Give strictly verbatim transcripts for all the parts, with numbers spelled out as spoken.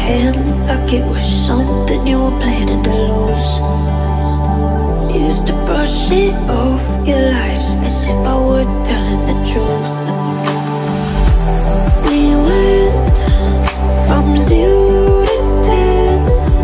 hand like it was something you were planning to lose. Used to brush it off your lies as if I were telling the truth. We went from zero to ten,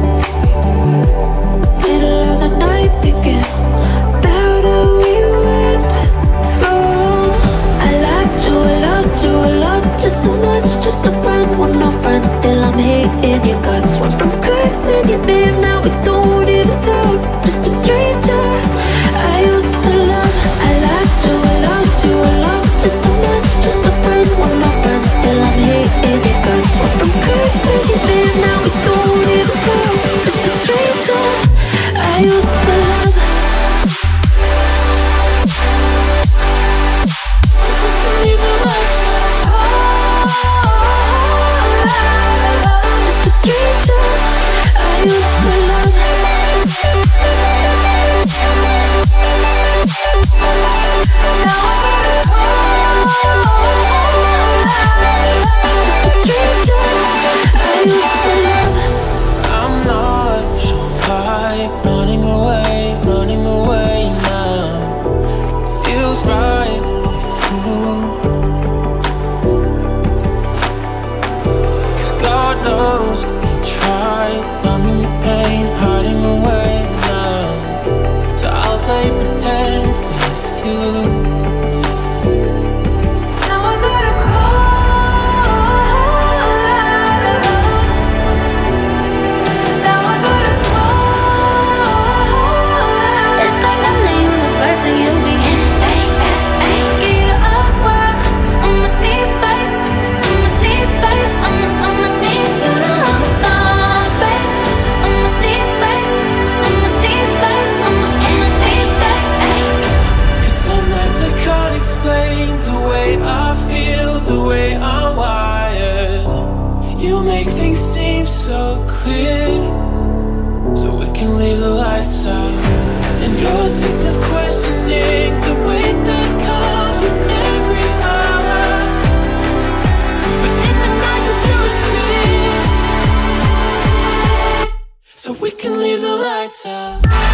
middle of the night thinking about how we went wrong. I lied to, I loved you, I loved you so much. Just a friend, we're not friends, still I'm hating your guts. Went from cursing your name, now we don't even talk. Just a stranger I used to love. I lied to, I loved you, I loved you so much. Just a friend, we're not friends, still I'm hating your guts. Went from cursing your name, now we don't even talk. Just a stranger I used to love. So we can leave the lights on. Just a stranger I used to love. Now I gotta go. Just a stranger I used to love. I'm not so high, running away, running away now. Feels right with you, 'cause God knows we tried. I'm in your pain, hiding away now. So I'll play pretend with you. Now I gotta call out of love. Now I gotta call out. It's like I'm the universe and you be N A S A. Get up where I'ma need space, I'ma need space, I'ma, I'ma need you to understand space. I'ma need space, I'ma need space, I'ma, I'ma need space. Ay. 'Cause some nights I can't explain the way I feel, the way I'm wired. You make things seem so clear, so we can leave the lights out. And you're sick of questioning the weight that comes with every hour. But in the night with you it's clear, so we can leave the lights out.